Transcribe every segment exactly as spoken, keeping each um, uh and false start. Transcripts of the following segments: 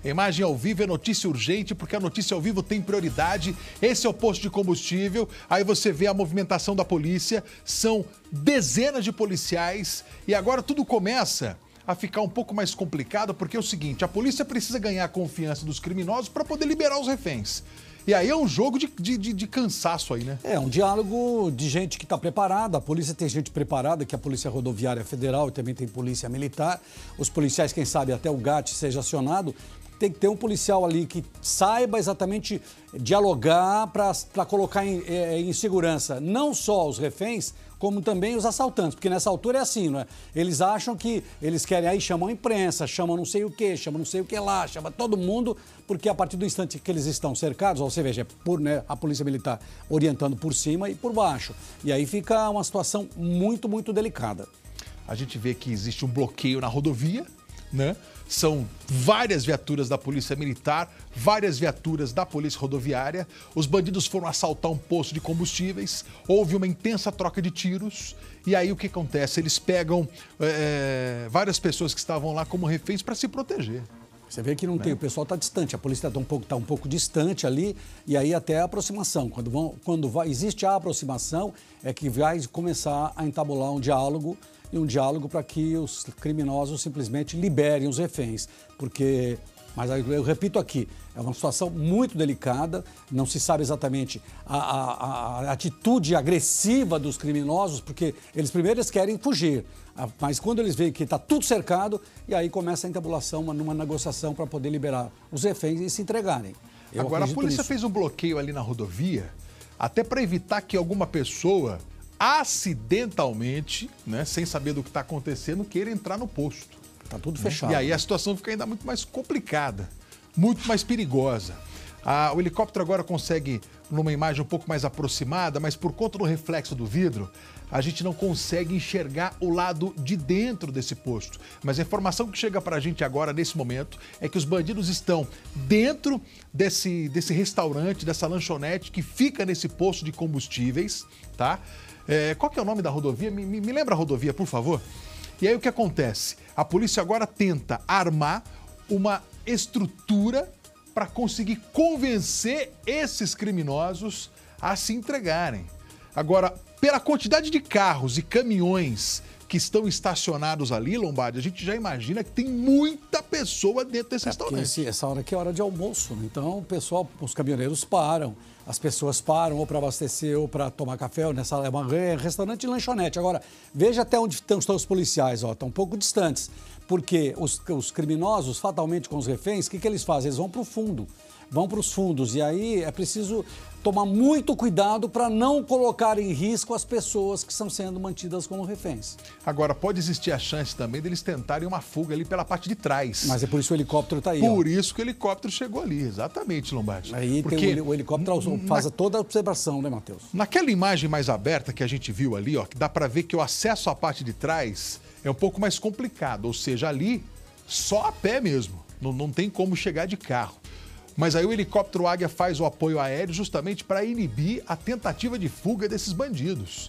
Imagem ao vivo é notícia urgente, porque a notícia ao vivo tem prioridade. Esse é o posto de combustível. Aí você vê a movimentação da polícia. São dezenas de policiais. E agora tudo começa a ficar um pouco mais complicado, porque é o seguinte, a polícia precisa ganhar a confiança dos criminosos para poder liberar os reféns. E aí é um jogo de, de, de, de cansaço aí, né? É um diálogo de gente que está preparada. A polícia tem gente preparada, que é a Polícia Rodoviária Federal, e também tem polícia militar. Os policiais, quem sabe até o GAT seja acionado. Tem que ter um policial ali que saiba exatamente dialogar para colocar em, em segurança não só os reféns, como também os assaltantes. Porque nessa altura é assim, não é? Eles acham que eles querem aí, chamam a imprensa, chamam não sei o quê, chamam não sei o que lá, chamam todo mundo, porque a partir do instante que eles estão cercados, ou você veja, é por, né, a polícia militar orientando por cima e por baixo. E aí fica uma situação muito, muito delicada. A gente vê que existe um bloqueio na rodovia, né? São várias viaturas da Polícia Militar, várias viaturas da Polícia Rodoviária. Os bandidos foram assaltar um posto de combustíveis, houve uma intensa troca de tiros. E aí o que acontece? Eles pegam é, várias pessoas que estavam lá como reféns para se proteger. Você vê que não tem, o pessoal está distante, a polícia está um pouco, tá um pouco distante ali, e aí até a aproximação. Quando, vão, quando vai, existe a aproximação, é que vai começar a entabular um diálogo, e um diálogo para que os criminosos simplesmente liberem os reféns. Porque, mas eu repito aqui, é uma situação muito delicada, não se sabe exatamente a, a, a atitude agressiva dos criminosos, porque eles primeiro eles querem fugir, mas quando eles veem que está tudo cercado, e aí começa a entabulação, uma, numa negociação para poder liberar os reféns e se entregarem. Eu Agora, a polícia nisso. fez um bloqueio ali na rodovia, até para evitar que alguma pessoa acidentalmente, né, sem saber do que está acontecendo, queira entrar no posto. Está tudo fechado. E aí a situação fica ainda muito mais complicada, muito mais perigosa. Ah, o helicóptero agora consegue, numa imagem um pouco mais aproximada, mas por conta do reflexo do vidro, a gente não consegue enxergar o lado de dentro desse posto. Mas a informação que chega para a gente agora, nesse momento, é que os bandidos estão dentro desse, desse restaurante, dessa lanchonete que fica nesse posto de combustíveis, tá? É, qual que é o nome da rodovia? Me, me, me lembra a rodovia, por favor? E aí o que acontece? A polícia agora tenta armar uma estrutura para conseguir convencer esses criminosos a se entregarem. Agora, pela quantidade de carros e caminhões que estão estacionados ali, Lombardi, a gente já imagina que tem muita pessoa dentro desse é restaurante. Esse, essa hora aqui é hora de almoço, né? Então o pessoal, os caminhoneiros param, as pessoas param ou para abastecer ou para tomar café, ou nessa é um restaurante e lanchonete. Agora, veja até onde estão, estão os policiais, ó, estão um pouco distantes, porque os, os criminosos, fatalmente com os reféns, o que, que eles fazem? Eles vão para o fundo, vão para os fundos, e aí é preciso tomar muito cuidado para não colocar em risco as pessoas que estão sendo mantidas como reféns. Agora, pode existir a chance também deles tentarem uma fuga ali pela parte de trás. Mas é por isso que o helicóptero está aí. Por ó. isso que o helicóptero chegou ali, exatamente, Lombardi. Aí Porque tem o, o helicóptero faz na, toda a observação, né, Matheus? Naquela imagem mais aberta que a gente viu ali, ó, que dá para ver que o acesso à parte de trás é um pouco mais complicado, ou seja, ali só a pé mesmo, não, não tem como chegar de carro. Mas aí o helicóptero Águia faz o apoio aéreo justamente para inibir a tentativa de fuga desses bandidos.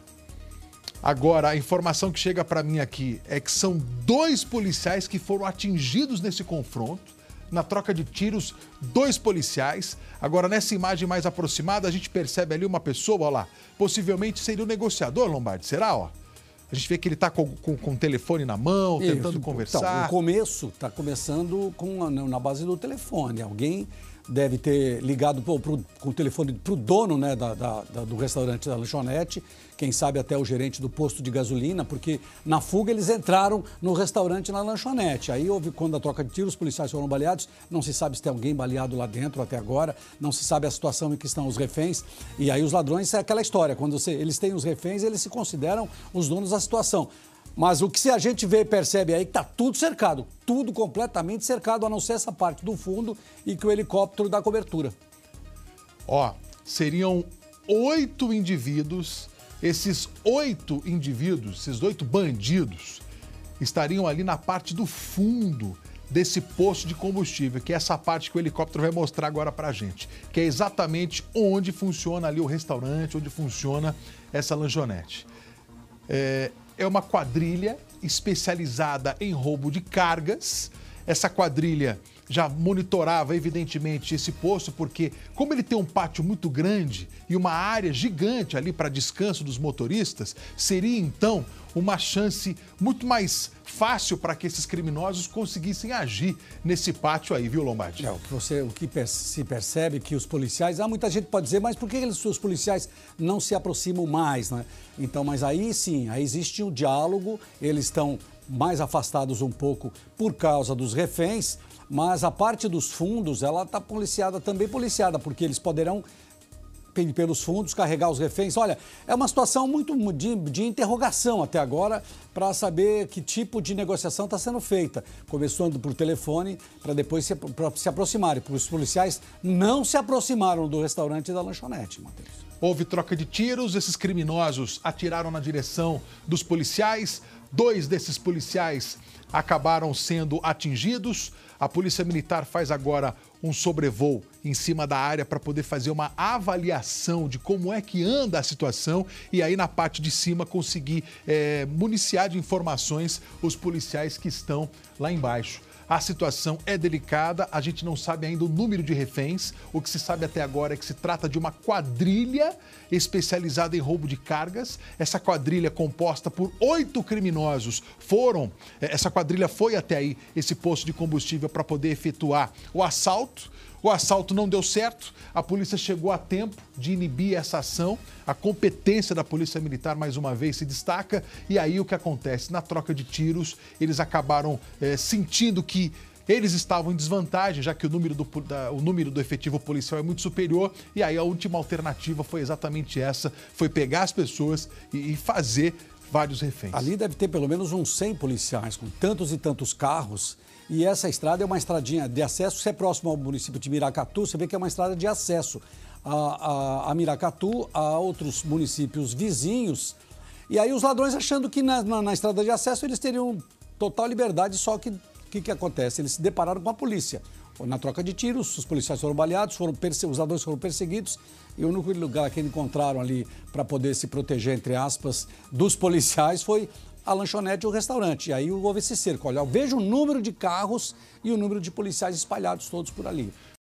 Agora, a informação que chega para mim aqui é que são dois policiais que foram atingidos nesse confronto. Na troca de tiros, dois policiais. Agora, nessa imagem mais aproximada, a gente percebe ali uma pessoa, ó lá, possivelmente seria o negociador, Lombardi, será, ó? A gente vê que ele está com, com, com o telefone na mão, Isso. tentando conversar. Então, o começo está começando com, na base do telefone. Alguém deve ter ligado pro, pro, com o telefone para o dono, né, da, da, do restaurante da lanchonete, quem sabe até o gerente do posto de gasolina, porque na fuga eles entraram no restaurante na lanchonete. Aí houve, quando a troca de tiros, os policiais foram baleados, não se sabe se tem alguém baleado lá dentro até agora, não se sabe a situação em que estão os reféns. E aí os ladrões, é aquela história, quando você, eles têm os reféns, eles se consideram os donos da situação. Mas o que a gente vê e percebe aí é que está tudo cercado, tudo completamente cercado, a não ser essa parte do fundo e que o helicóptero dá cobertura. Ó, seriam oito indivíduos, esses oito indivíduos, esses oito bandidos, estariam ali na parte do fundo desse posto de combustível, que é essa parte que o helicóptero vai mostrar agora pra gente, que é exatamente onde funciona ali o restaurante, onde funciona essa lanchonete. É... É uma quadrilha especializada em roubo de cargas. Essa quadrilha já monitorava, evidentemente, esse posto, porque como ele tem um pátio muito grande e uma área gigante ali para descanso dos motoristas, seria, então, uma chance muito mais fácil para que esses criminosos conseguissem agir nesse pátio aí, viu, Lombardi? É, o que, você, o que per se percebe que os policiais... Ah, muita gente pode dizer, mas por que eles, os policiais não se aproximam mais, né? Então, mas aí sim, aí existe um diálogo, eles estão mais afastados um pouco por causa dos reféns, mas a parte dos fundos, ela está policiada, também policiada, porque eles poderão, pelos fundos, carregar os reféns. Olha, é uma situação muito de, de interrogação até agora para saber que tipo de negociação está sendo feita. Começando por telefone, para depois se, pra se aproximarem, porque os policiais não se aproximaram do restaurante e da lanchonete, Matheus. Houve troca de tiros, esses criminosos atiraram na direção dos policiais. Dois desses policiais acabaram sendo atingidos. A Polícia Militar faz agora um sobrevoo em cima da área para poder fazer uma avaliação de como é que anda a situação e aí na parte de cima conseguir é, municiar de informações os policiais que estão lá embaixo. A situação é delicada, a gente não sabe ainda o número de reféns. O que se sabe até agora é que se trata de uma quadrilha especializada em roubo de cargas. Essa quadrilha composta por oito criminosos foram... Essa quadrilha foi até aí, esse posto de combustível, para poder efetuar o assalto. O assalto não deu certo, a polícia chegou a tempo de inibir essa ação, a competência da Polícia Militar, mais uma vez, se destaca, e aí o que acontece? Na troca de tiros, eles acabaram é, sentindo que eles estavam em desvantagem, já que o número, do, da, o número do efetivo policial é muito superior, e aí a última alternativa foi exatamente essa, foi pegar as pessoas e, e fazer vários reféns. Ali deve ter pelo menos uns cem policiais, com tantos e tantos carros. E essa estrada é uma estradinha de acesso. Se é próximo ao município de Miracatu, você vê que é uma estrada de acesso a, a, a Miracatu, a outros municípios vizinhos. E aí os ladrões achando que na, na, na estrada de acesso eles teriam total liberdade, só que o que, que acontece? Eles se depararam com a polícia. Na troca de tiros, os policiais foram baleados, foram os ladrões foram perseguidos e o único lugar que encontraram ali para poder se proteger, entre aspas, dos policiais foi a lanchonete e o restaurante. E aí houve esse cerco. Olha, eu vejo o número de carros e o número de policiais espalhados todos por ali.